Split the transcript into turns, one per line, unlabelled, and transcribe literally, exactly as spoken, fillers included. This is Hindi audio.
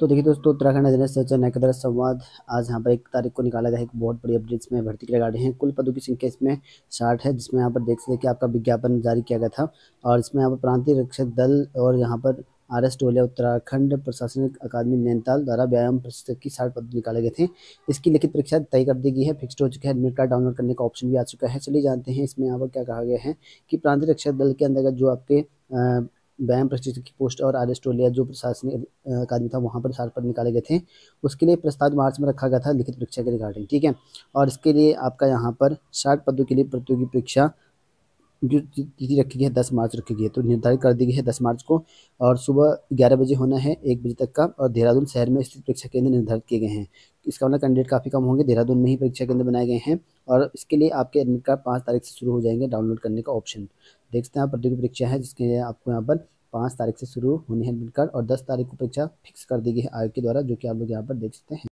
तो देखिए दोस्तों, उत्तराखंड अधीनस्थ नैकदर संवाद आज यहाँ पर एक तारीख को निकाला गया है। एक बहुत बड़ी अपडेट्स में भर्ती के रिगार्डिंग है। कुल पदों की संख्या इसमें साठ है, जिसमें यहाँ पर देख सकते हैं कि आपका विज्ञापन जारी किया गया था और इसमें यहाँ पर प्रांतीय रक्षक दल और यहाँ पर आर एस टोलिया उत्तराखंड प्रशासनिक अकादमी नैनीताल द्वारा व्यायाम प्रशिक्षक की साठ पद निकाले गए थे। इसकी लिखित परीक्षा तय कर दी गई है, फिक्स्ड हो चुका है। एडमिट कार्ड डाउनलोड करने का ऑप्शन भी आ चुका है। चलिए जानते हैं इसमें यहाँ पर क्या कहा गया है कि प्रांतीय रक्षक दल के अंतर्गत जो आपके व्यायाम प्रशिक्षक की पोस्ट और आर एस टोलिया जो प्रशासनिक अकादमी था वहाँ पर साठ पद निकाले गए थे। उसके लिए प्रस्ताव मार्च में रखा गया था लिखित परीक्षा के रिगार्डिंग, ठीक है। और इसके लिए आपका यहाँ पर साठ पदों के लिए प्रतियोगी परीक्षा जो तिथि रखी गई है दस मार्च रखी गई है, तो निर्धारित कर दी गई है दस मार्च को और सुबह ग्यारह बजे होना है एक बजे तक का। और देहरादून शहर में स्थित परीक्षा केंद्र निर्धारित किए गए हैं। इसका मतलब कैंडिडेट काफ़ी कम होंगे, देहरादून में ही परीक्षा केंद्र बनाए गए हैं। और इसके लिए आपके एडमिट कार्ड पाँच तारीख से शुरू हो जाएंगे डाउनलोड करने का ऑप्शन। देख सकते हैं आप, प्रतियोगी परीक्षा है जिसके लिए आपको यहाँ पर पाँच तारीख से शुरू होनी है एडमिट कार्ड और दस तारीख को परीक्षा फिक्स कर दी गई है आयोग के द्वारा, जो कि आप लोग यहाँ पर देख सकते हैं।